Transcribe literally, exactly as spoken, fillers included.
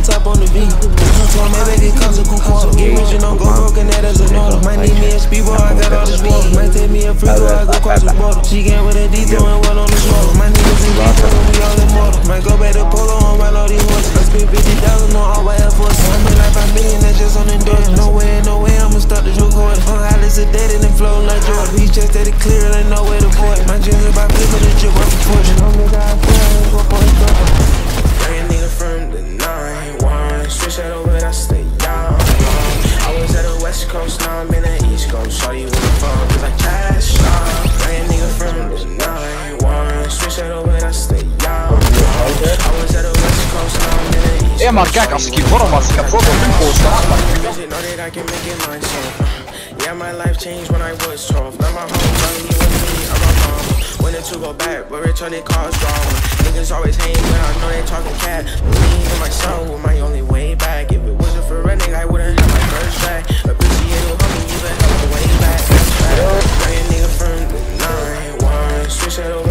top on the beat. Told me baby, cost a quarter. Get rich and don't go broke, and that is a order. Might need me a speedball, I got all this water. Might take me a free throw, I go cross the border. She came with a D throwing well on the shoulder. My niggas in deep, we all immortal. Might go back to polo on ride all these horses. I spent fifty thousand on all my Air Force. I made like five million, that's just on the doors. No way, no way, I'ma start the joke hard. On highlights of dead and flow like Jordan. These checks that it clear, and ain't no way to void. My dreams about flipping the drip off the fortune. I'm the guy I feel, I ain't go for it. Bring a nigga from the nine one. Switch that over, I stay young. I was at the West Coast, now I'm in the East Coast. Shawty with the phone, cause I cash out. Bring a nigga from the nine one. Switch that over, I stay young. I was at the West Coast, now I'm in the East Coast. Ei mä käkäskin varmasti, että Suomen puolesta. Know that I can make it myself. Yeah, my life changed when I was twelve. Now my home telling me with me, I'm a mom. Winning to go back, but return they cars strong. Niggas always hate when I know they talking cat. Me and myself with my only way back. If it wasn't for a nigga, I wouldn't have my first track. Appreciate it, homie, you been hella way back. That's right. Bring a nigga from the nine one. Switch that over.